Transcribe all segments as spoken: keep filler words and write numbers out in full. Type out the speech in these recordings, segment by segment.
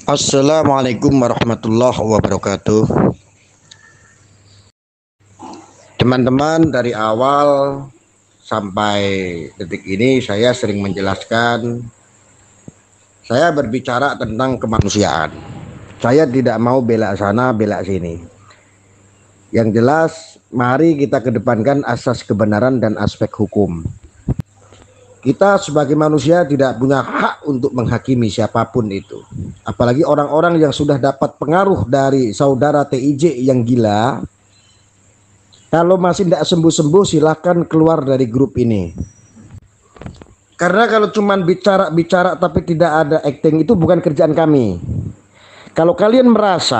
Assalamualaikum warahmatullahi wabarakatuh. Teman-teman, dari awal sampai detik ini saya sering menjelaskan, saya berbicara tentang kemanusiaan. Saya tidak mau bela sana, bela sini. Yang jelas, mari kita kedepankan asas kebenaran dan aspek hukum. Kita sebagai manusia tidak punya hak untuk menghakimi siapapun itu. Apalagi orang-orang yang sudah dapat pengaruh dari saudara T I J yang gila. Kalau masih tidak sembuh-sembuh, silahkan keluar dari grup ini. Karena kalau cuma bicara-bicara tapi tidak ada acting, itu bukan kerjaan kami. Kalau kalian merasa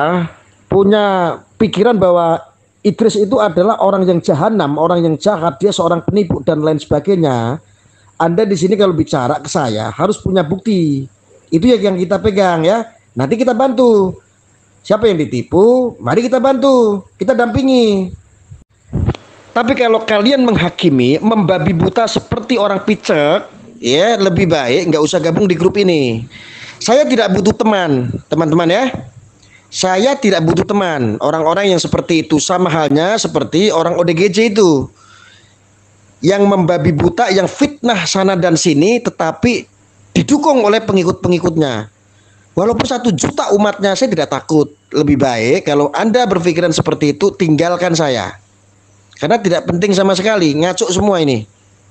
punya pikiran bahwa Idris itu adalah orang yang jahanam, orang yang jahat, dia seorang penipu dan lain sebagainya, Anda di sini kalau bicara ke saya harus punya bukti. Itu yang kita pegang ya. Nanti kita bantu. Siapa yang ditipu, mari kita bantu, kita dampingi. Tapi kalau kalian menghakimi, membabi buta seperti orang picek, ya lebih baik nggak usah gabung di grup ini. Saya tidak butuh teman, teman-teman ya. Saya tidak butuh teman. Orang-orang yang seperti itu sama halnya seperti orang O D G J itu, yang membabi buta, yang fitnah sana dan sini, tetapi didukung oleh pengikut-pengikutnya. Walaupun satu juta umatnya, saya tidak takut. Lebih baik kalau Anda berpikiran seperti itu, tinggalkan saya. Karena tidak penting sama sekali, ngaco semua ini.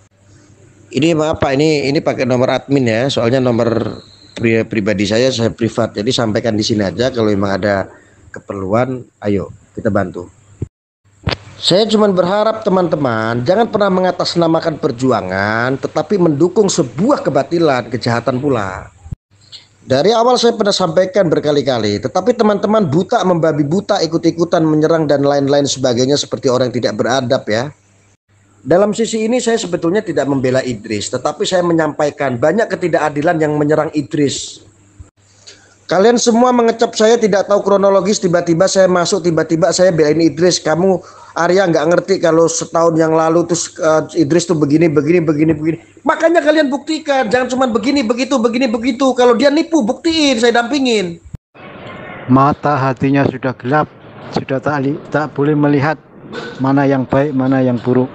Ini maaf Pak, ini ini pakai nomor admin ya, soalnya nomor pri pribadi saya saya privat. Jadi sampaikan di sini aja, kalau memang ada keperluan, ayo kita bantu. Saya cuma berharap teman-teman jangan pernah mengatasnamakan perjuangan, tetapi mendukung sebuah kebatilan, kejahatan pula. Dari awal saya pernah sampaikan berkali-kali, tetapi teman-teman buta, membabi buta, ikut-ikutan menyerang dan lain-lain sebagainya seperti orang yang tidak beradab ya. Dalam sisi ini saya sebetulnya tidak membela Idris, tetapi saya menyampaikan banyak ketidakadilan yang menyerang Idris. Kalian semua mengecap saya tidak tahu kronologis, tiba-tiba saya masuk, tiba-tiba saya belain Idris. Kamu Arya nggak ngerti kalau setahun yang lalu terus uh, Idris tuh begini, begini, begini, begini. Makanya kalian buktikan, jangan cuma begini, begitu, begini, begitu. Kalau dia nipu, buktiin, saya dampingin. Mata hatinya sudah gelap, sudah tak, tak boleh melihat mana yang baik, mana yang buruk.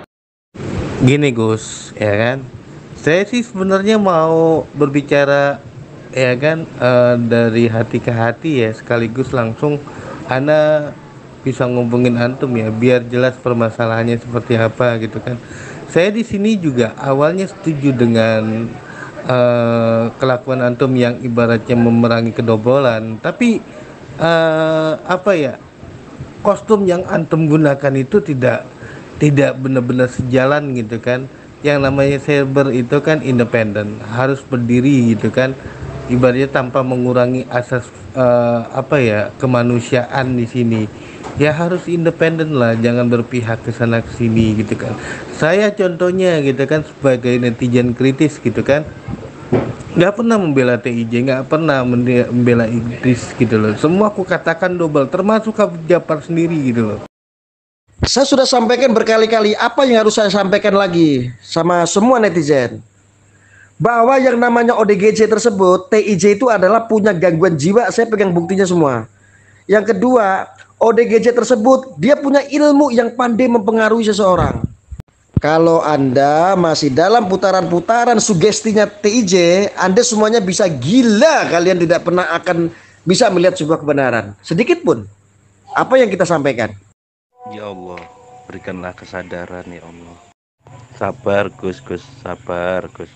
Gini Gus, ya kan? Saya sih sebenarnya mau berbicara ya kan uh, dari hati ke hati ya, sekaligus langsung Ana bisa ngubungin antum ya, biar jelas permasalahannya seperti apa gitu kan. Saya di sini juga awalnya setuju dengan uh, kelakuan antum yang ibaratnya memerangi kedobolan, tapi uh, apa ya, kostum yang antum gunakan itu tidak tidak benar-benar sejalan gitu kan. Yang namanya cyber itu kan independen, harus berdiri gitu kan, ibaratnya tanpa mengurangi asas uh, apa ya, kemanusiaan di sini. Ya harus independen lah, jangan berpihak ke sana ke sini gitu kan. Saya contohnya gitu kan sebagai netizen kritis gitu kan, nggak pernah membela T I J, nggak pernah membela Idris gitu loh. Semua aku katakan double, termasuk Habib Djafar sendiri gitu loh. Saya sudah sampaikan berkali-kali, apa yang harus saya sampaikan lagi sama semua netizen? Bahwa yang namanya O D G J tersebut, T I J itu adalah punya gangguan jiwa, saya pegang buktinya semua. Yang kedua, O D G J tersebut dia punya ilmu yang pandai mempengaruhi seseorang. Kalau Anda masih dalam putaran-putaran sugestinya T I J, Anda semuanya bisa gila, kalian tidak pernah akan bisa melihat sebuah kebenaran sedikit pun apa yang kita sampaikan. Ya Allah, berikanlah kesadaran ya Allah. Sabar Gus, Gus, sabar Gus.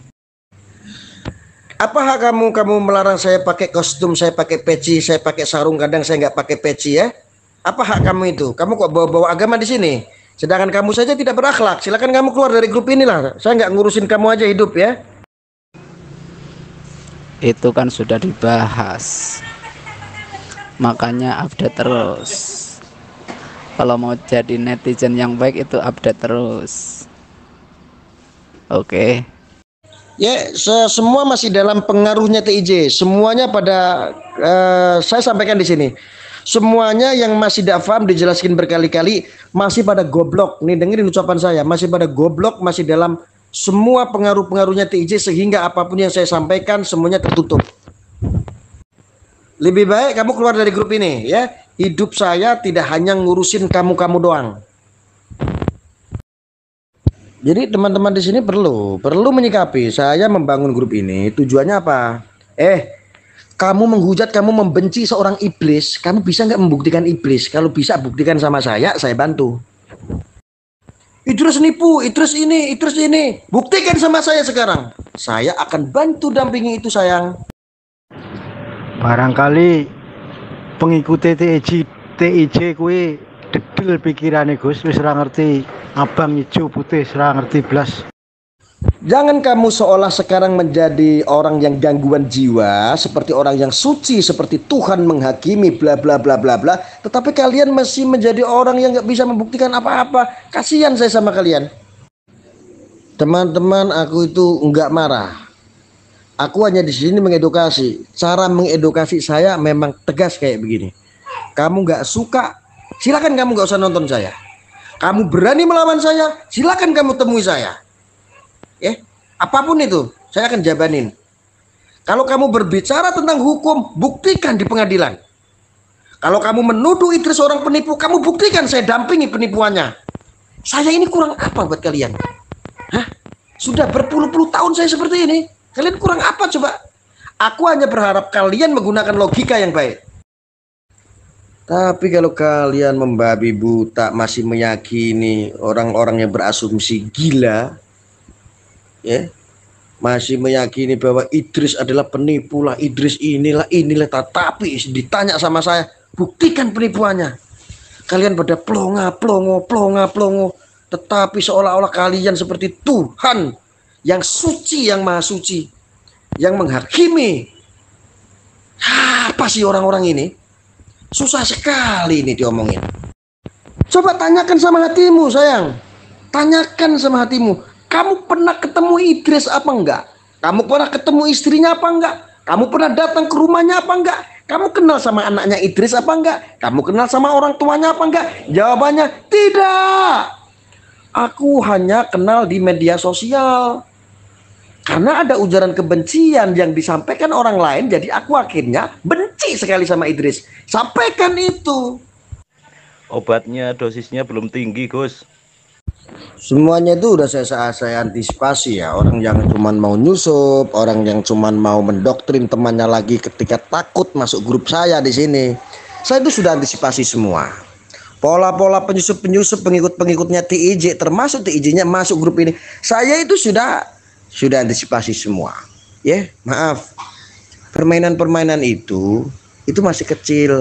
Apa hak kamu kamu melarang saya pakai kostum, saya pakai peci, saya pakai sarung, kadang saya nggak pakai peci ya? Apa hak kamu itu? Kamu kok bawa-bawa agama di sini? Sedangkan kamu saja tidak berakhlak. Silakan kamu keluar dari grup inilah. Saya nggak ngurusin kamu aja hidup ya. Itu kan sudah dibahas. Makanya update terus. Kalau mau jadi netizen yang baik itu update terus. Oke. Okay. Ya, semua masih dalam pengaruhnya T I J. Semuanya pada uh, saya sampaikan di sini. Semuanya yang masih tidak paham dijelaskan berkali-kali, masih pada goblok. Nih dengerin ucapan saya, masih pada goblok, masih dalam semua pengaruh-pengaruhnya T I J, sehingga apapun yang saya sampaikan semuanya tertutup. Lebih baik kamu keluar dari grup ini ya. Hidup saya tidak hanya ngurusin kamu-kamu doang. Jadi teman-teman di sini perlu perlu menyikapi saya membangun grup ini tujuannya apa? Eh, kamu menghujat, kamu membenci seorang iblis, kamu bisa nggak membuktikan iblis? Kalau bisa buktikan sama saya, saya bantu. Idris nipu, Idris ini, Idris ini, buktikan sama saya sekarang. Saya akan bantu dampingi itu sayang. Barangkali pengikuti T I J T I J kue dedel pikirane Gus, wis ora ngerti abang hijau putih, ora ngerti blas. Jangan kamu seolah sekarang menjadi orang yang gangguan jiwa, seperti orang yang suci, seperti Tuhan menghakimi bla bla bla bla bla, tetapi kalian masih menjadi orang yang nggak bisa membuktikan apa-apa. Kasihan saya sama kalian. Teman-teman, aku itu nggak marah. Aku hanya di sini mengedukasi. Cara mengedukasi saya memang tegas kayak begini. Kamu nggak suka, silakan kamu nggak usah nonton saya. Kamu berani melawan saya, silakan kamu temui saya. Ya, apapun itu, saya akan jabanin. Kalau kamu berbicara tentang hukum, buktikan di pengadilan. Kalau kamu menuduh Idris seorang penipu, kamu buktikan, saya dampingi penipuannya. Saya ini kurang apa buat kalian? Hah? Sudah berpuluh-puluh tahun saya seperti ini. Kalian kurang apa coba? Aku hanya berharap kalian menggunakan logika yang baik. Tapi kalau kalian membabi buta masih meyakini orang-orang yang berasumsi gila, ya, masih meyakini bahwa Idris adalah penipu lah, Idris inilah inilah, tetapi ditanya sama saya, buktikan penipuannya. Kalian pada plonga plongo plonga plongo, tetapi seolah-olah kalian seperti Tuhan yang suci, yang maha suci, yang menghakimi. Apa sih orang-orang ini? Susah sekali ini diomongin. Coba tanyakan sama hatimu sayang. Tanyakan sama hatimu. Kamu pernah ketemu Idris apa enggak? Kamu pernah ketemu istrinya apa enggak? Kamu pernah datang ke rumahnya apa enggak? Kamu kenal sama anaknya Idris apa enggak? Kamu kenal sama orang tuanya apa enggak? Jawabannya tidak. Aku hanya kenal di media sosial. Karena ada ujaran kebencian yang disampaikan orang lain, jadi aku akhirnya benci sekali sama Idris. Sampaikan itu. Obatnya dosisnya belum tinggi, Gus. Semuanya itu udah saya, saya saya antisipasi ya. Orang yang cuman mau nyusup, orang yang cuman mau mendoktrin temannya lagi ketika takut masuk grup saya di sini. Saya itu sudah antisipasi semua. Pola-pola penyusup-penyusup, pengikut-pengikutnya T I J, termasuk T I J-nya masuk grup ini. Saya itu sudah sudah antisipasi semua. Ya, maaf. Permainan-permainan itu itu masih kecil.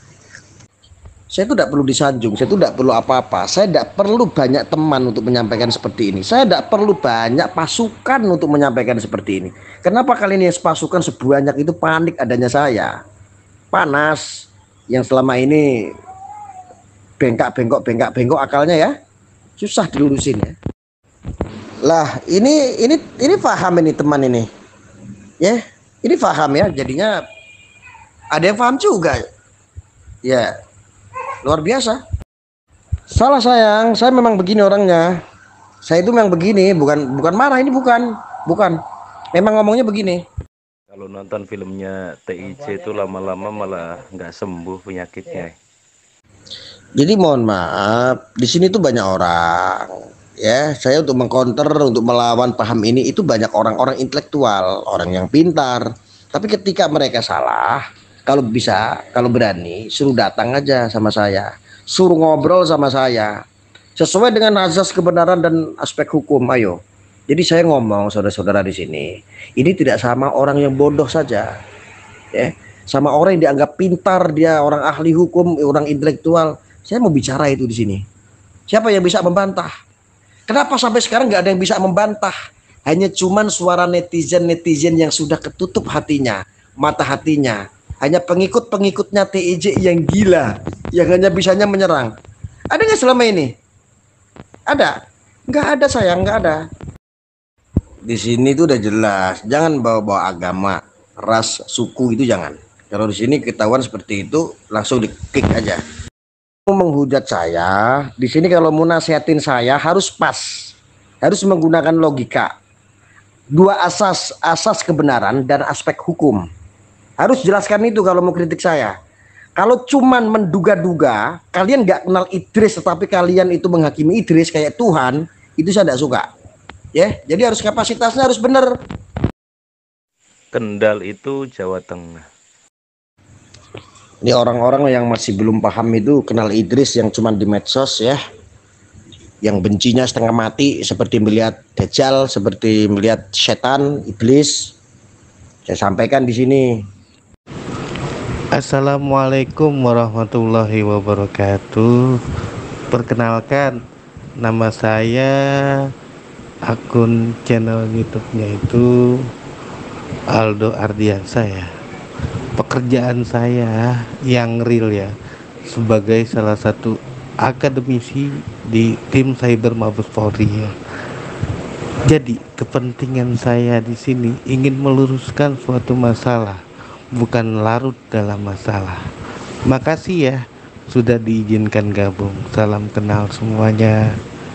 Saya itu tidak perlu disanjung, saya itu tidak perlu apa-apa. Saya tidak perlu banyak teman untuk menyampaikan seperti ini. Saya tidak perlu banyak pasukan untuk menyampaikan seperti ini. Kenapa kalian yang pasukan sebanyak itu panik adanya saya? Panas yang selama ini bengkak-bengkok, bengkak-bengkok akalnya ya. Susah dilurusin ya. Lah, ini ini ini paham ini teman ini. Ya, ini paham ya. Jadinya ada yang paham juga. Ya. Luar biasa. Salah sayang, saya memang begini orangnya. Saya itu memang begini, bukan bukan marah, ini bukan, bukan. Memang ngomongnya begini. Kalau nonton filmnya T I J itu lama-lama malah nggak sembuh penyakitnya. Jadi mohon maaf, di sini tuh banyak orang. Ya, saya untuk mengcounter, untuk melawan paham ini itu banyak orang-orang intelektual, orang yang pintar. Tapi ketika mereka salah, kalau bisa, kalau berani, suruh datang aja sama saya, suruh ngobrol sama saya, sesuai dengan azas kebenaran dan aspek hukum. Ayo. Jadi saya ngomong, saudara-saudara di sini, ini tidak sama orang yang bodoh saja, ya, sama orang yang dianggap pintar, dia orang ahli hukum, orang intelektual. Saya mau bicara itu di sini. Siapa yang bisa membantah? Kenapa sampai sekarang nggak ada yang bisa membantah? Hanya cuman suara netizen-netizen yang sudah ketutup hatinya, mata hatinya. Hanya pengikut-pengikutnya T I J yang gila, yang hanya bisanya menyerang. Ada nggak selama ini? Ada? Nggak ada sayang, nggak ada. Di sini tuh udah jelas, jangan bawa-bawa agama, ras, suku itu jangan. Kalau di sini ketahuan seperti itu, langsung di-kick aja. Menghujat saya, di sini kalau mau nasihatin saya harus pas, harus menggunakan logika. Dua asas, asas kebenaran dan aspek hukum. Harus jelaskan itu kalau mau kritik saya. Kalau cuman menduga-duga, kalian nggak kenal Idris tetapi kalian itu menghakimi Idris kayak Tuhan, itu saya tidak suka. Ya, jadi harus kapasitasnya harus benar. Kendal itu Jawa Tengah. Ini orang-orang yang masih belum paham itu kenal Idris yang cuman di medsos ya. Yang bencinya setengah mati seperti melihat Dajjal, seperti melihat setan, iblis. Saya sampaikan di sini. Assalamualaikum warahmatullahi wabarakatuh. Perkenalkan, nama saya, akun channel YouTube-nya itu Aldo Ardiansa ya. Pekerjaan saya yang real ya, sebagai salah satu akademisi di tim Cyber Mabes Polri ya. Jadi kepentingan saya di sini ingin meluruskan suatu masalah, bukan larut dalam masalah. Makasih ya sudah diizinkan gabung. Salam kenal semuanya.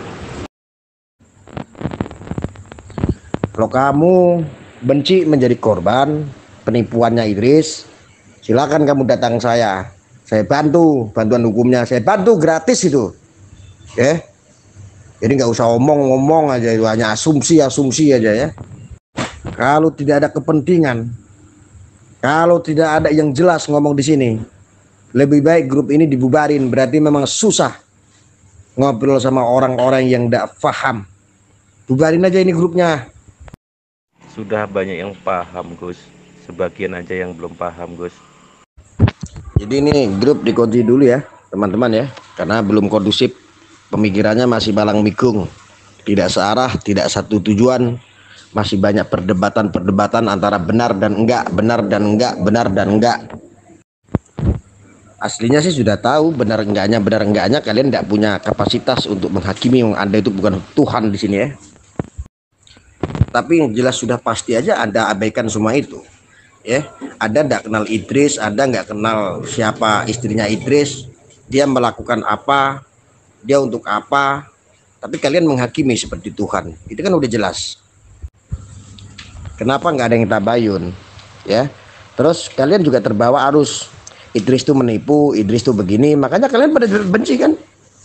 Kalau kamu benci menjadi korban penipuannya Idris, silakan kamu datang saya. Saya bantu, bantuan hukumnya saya bantu gratis itu. Ya. Jadi nggak usah omong-omong aja, itu hanya asumsi-asumsi aja ya. Kalau tidak ada kepentingan, kalau tidak ada yang jelas ngomong di sini, lebih baik grup ini dibubarin. Berarti memang susah ngobrol sama orang-orang yang tidak paham. Bubarin aja ini grupnya. Sudah banyak yang paham, Gus. Sebagian aja yang belum paham, Gus. Jadi ini grup dikunci dulu ya teman-teman ya, karena belum kondusif, pemikirannya masih balang migung, tidak searah, tidak satu tujuan, masih banyak perdebatan-perdebatan antara benar dan enggak, benar dan enggak, benar dan enggak. Aslinya sih sudah tahu benar enggaknya, benar enggaknya kalian tidak punya kapasitas untuk menghakimi, Anda itu bukan Tuhan di sini ya. Tapi yang jelas sudah pasti aja Anda abaikan semua itu. Ya, ada nggak kenal Idris, ada nggak kenal siapa istrinya Idris, dia melakukan apa, dia untuk apa, tapi kalian menghakimi seperti Tuhan, itu kan udah jelas. Kenapa nggak ada yang tabayun, ya? Terus kalian juga terbawa arus Idris tuh menipu, Idris tuh begini, makanya kalian pada benci kan?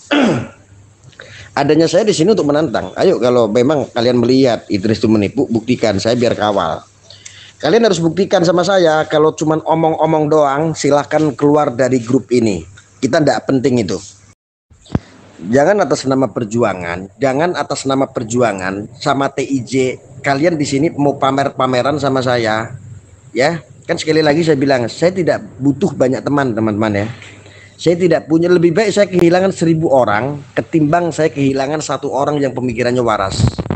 Adanya saya di sini untuk menantang. Ayo kalau memang kalian melihat Idris tuh menipu, buktikan, saya biar kawal. Kalian harus buktikan sama saya. Kalau cuman omong-omong doang, silahkan keluar dari grup ini. Kita tidak penting itu. Jangan atas nama perjuangan, jangan atas nama perjuangan sama T I J. Kalian di sini mau pamer-pameran sama saya, ya? Kan sekali lagi saya bilang, saya tidak butuh banyak teman, teman-teman ya. Saya tidak punya, lebih baik saya kehilangan seribu orang ketimbang saya kehilangan satu orang yang pemikirannya waras.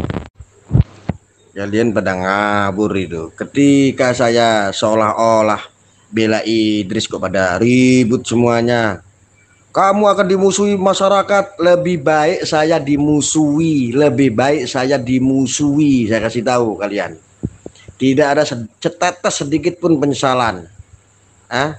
Kalian pada ngabur itu. Ketika saya seolah-olah bela Idris kok pada ribut semuanya. Kamu akan dimusuhi masyarakat. Lebih baik saya dimusuhi. Lebih baik saya dimusuhi. Saya kasih tahu kalian. Tidak ada setetes sedikit pun penyesalan. Hah?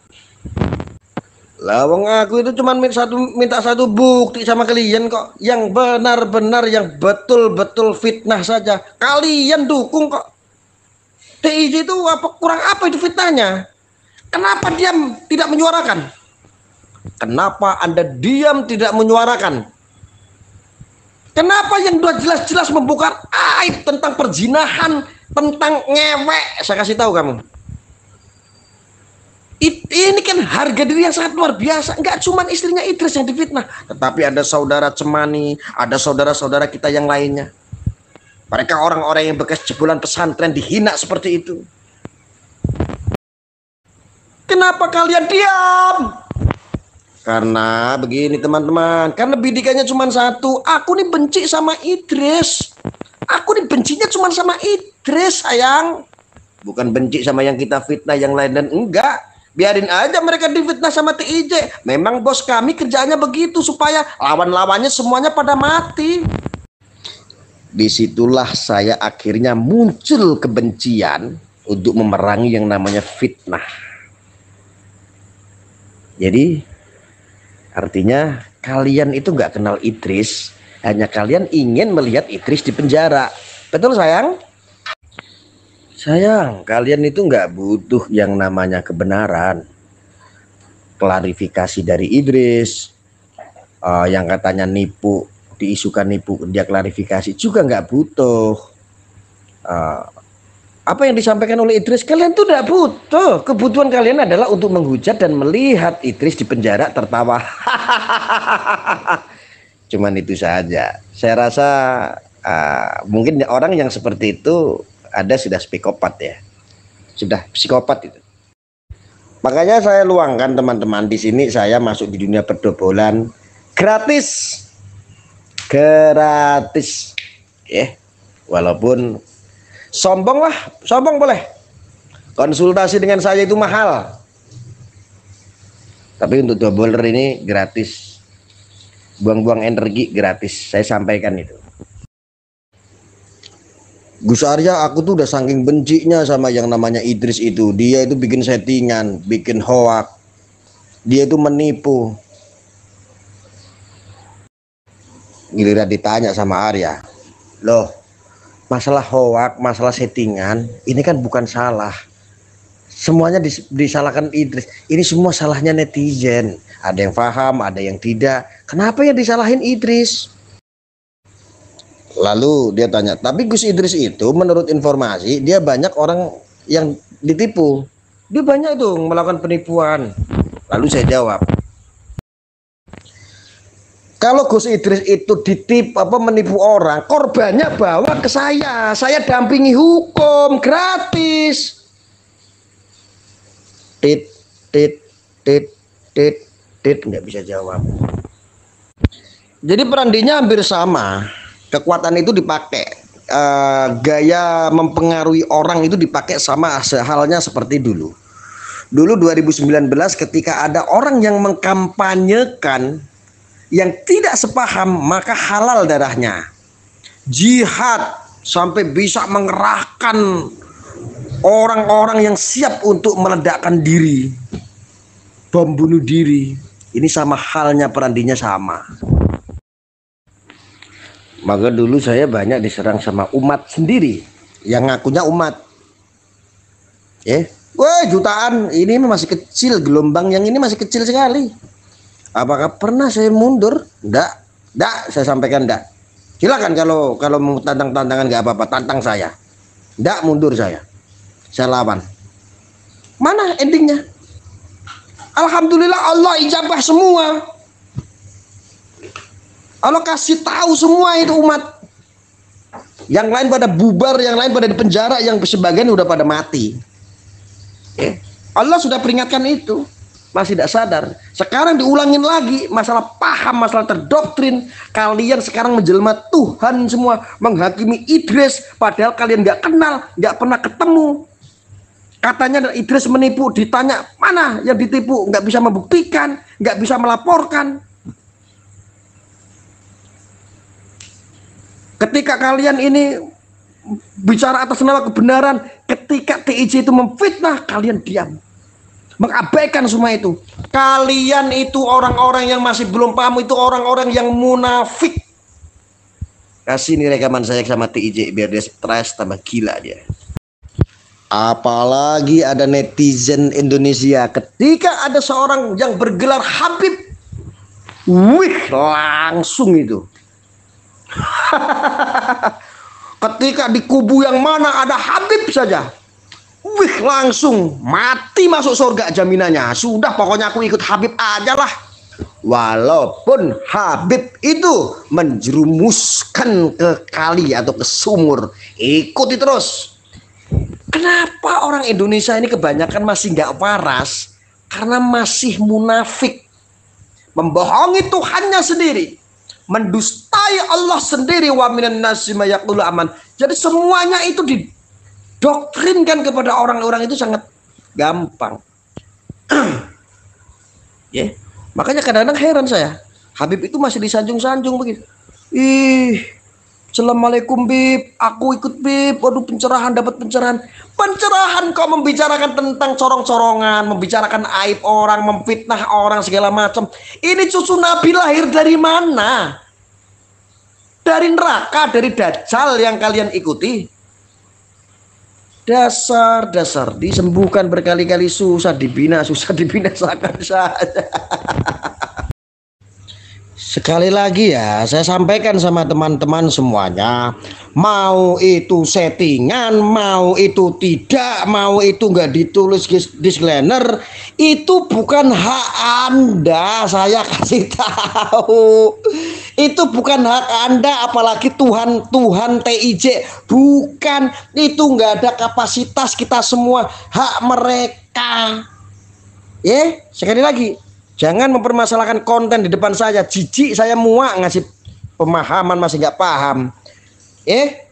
Lawang aku itu cuma minta satu, minta satu bukti sama kalian kok, yang benar-benar, yang betul-betul fitnah saja kalian dukung kok. T I J itu apa, kurang apa itu fitnahnya? Kenapa diam tidak menyuarakan? Kenapa Anda diam tidak menyuarakan? Kenapa yang sudah jelas-jelas membuka aib tentang perzinahan, tentang ngewek? Saya kasih tahu kamu. It, ini kan harga diri yang sangat luar biasa. Enggak cuma istrinya Idris yang difitnah, tetapi ada saudara Cemani, ada saudara-saudara kita yang lainnya. Mereka orang-orang yang bekas jebolan pesantren dihina seperti itu. Kenapa kalian diam? Karena begini teman-teman, karena bidikannya cuma satu. Aku nih benci sama Idris. Aku nih bencinya cuma sama Idris, sayang. Bukan benci sama yang kita fitnah yang lain, dan enggak. Biarin aja mereka difitnah sama T I J. Memang bos kami kerjanya begitu, supaya lawan-lawannya semuanya pada mati. Disitulah saya akhirnya muncul kebencian untuk memerangi yang namanya fitnah. Jadi artinya kalian itu nggak kenal Idris, hanya kalian ingin melihat Idris di penjara. Betul sayang? Sayang, kalian itu nggak butuh yang namanya kebenaran. Klarifikasi dari Idris, uh, yang katanya nipu, diisukan nipu, dia klarifikasi juga nggak butuh. Uh, apa yang disampaikan oleh Idris, kalian tuh nggak butuh. Kebutuhan kalian adalah untuk menghujat dan melihat Idris di penjara tertawa. Cuman itu saja. Saya rasa uh, mungkin orang yang seperti itu ada sudah psikopat ya, sudah psikopat itu. Makanya saya luangkan teman-teman di sini, saya masuk di dunia perdobolan gratis, gratis, ya. Walaupun sombong lah, sombong boleh. Konsultasi dengan saya itu mahal, tapi untuk doubler ini gratis, buang-buang energi gratis. Saya sampaikan itu. Gus Arya, aku tuh udah saking bencinya sama yang namanya Idris itu. Dia itu bikin settingan, bikin hoak. Dia itu menipu. Giliran ditanya sama Arya, loh, masalah hoak, masalah settingan, ini kan bukan salah. Semuanya dis disalahkan Idris. Ini semua salahnya netizen. Ada yang paham, ada yang tidak. Kenapa yang disalahin Idris? Lalu dia tanya, tapi Gus Idris itu menurut informasi dia banyak orang yang ditipu. Dia banyak itu melakukan penipuan. Lalu saya jawab, kalau Gus Idris itu ditipu apa menipu orang, korbannya bawa ke saya. Saya dampingi hukum gratis. Tit tit tit tit tit nggak bisa jawab. Jadi perandinya hampir sama. Kekuatan itu dipakai, uh, gaya mempengaruhi orang itu dipakai sama halnya seperti dulu. Dulu dua ribu sembilan belas ketika ada orang yang mengkampanyekan yang tidak sepaham, maka halal darahnya. Jihad sampai bisa mengerahkan orang-orang yang siap untuk meledakkan diri, bom bunuh diri. Ini sama halnya, perandinya sama. Maka dulu saya banyak diserang sama umat sendiri yang ngakunya umat. Ya, wah jutaan, ini masih kecil, gelombang yang ini masih kecil sekali. Apakah pernah saya mundur? Enggak, enggak, saya sampaikan enggak. Silakan kalau kalau mau tantang-tantangan enggak apa-apa, tantang saya. Enggak mundur saya. Saya lawan. Mana endingnya? Alhamdulillah Allah ijabah semua. Allah kasih tahu semua itu umat. Yang lain pada bubar, yang lain pada di penjara, yang sebagian udah pada mati. Eh, Allah sudah peringatkan itu, masih tidak sadar. Sekarang diulangin lagi masalah paham, masalah terdoktrin. Kalian sekarang menjelma Tuhan semua, menghakimi Idris, padahal kalian nggak kenal, nggak pernah ketemu. Katanya Idris menipu, ditanya mana yang ditipu, nggak bisa membuktikan, nggak bisa melaporkan. Ketika kalian ini bicara atas nama kebenaran, ketika T I J itu memfitnah, kalian diam, mengabaikan semua itu. Kalian itu orang-orang yang masih belum paham, itu orang-orang yang munafik. Kasih nih rekaman saya sama T I J biar dia stres tambah gila dia. Apalagi ada netizen Indonesia, ketika ada seorang yang bergelar Habib, wih langsung itu. Ketika di kubu yang mana ada Habib saja, wih langsung mati masuk surga jaminannya. Sudah pokoknya aku ikut Habib aja lah. Walaupun Habib itu menjerumuskan ke kali atau ke sumur, ikuti terus. Kenapa orang Indonesia ini kebanyakan masih nggak waras? Karena masih munafik, membohongi Tuhannya sendiri, mendustai Allah sendiri. Wa minan nasi may yaqulu aman. Jadi semuanya itu didoktrinkan kepada orang-orang itu sangat gampang. Ya, yeah. Makanya kadang-kadang heran saya, Habib itu masih disanjung-sanjung begitu. Ih, assalamualaikum Bib, aku ikut Bib. Waduh, pencerahan, dapat pencerahan. Pencerahan kok membicarakan tentang corong-corongan, membicarakan aib orang, memfitnah orang segala macam. Ini cucu Nabi lahir dari mana? Dari neraka, dari Dajjal yang kalian ikuti. Dasar, dasar disembuhkan berkali-kali susah dibina, susah dibinasakan saja. Sekali lagi ya, saya sampaikan sama teman-teman semuanya, mau itu settingan, mau itu tidak, mau itu nggak ditulis disclaimer, itu bukan hak Anda. Saya kasih tahu, itu bukan hak Anda, apalagi Tuhan Tuhan T I J, bukan. Itu nggak ada kapasitas kita semua, hak mereka. Ya, sekali lagi, jangan mempermasalahkan konten di depan saya. Jijik, saya muak ngasih pemahaman masih nggak paham. Eh,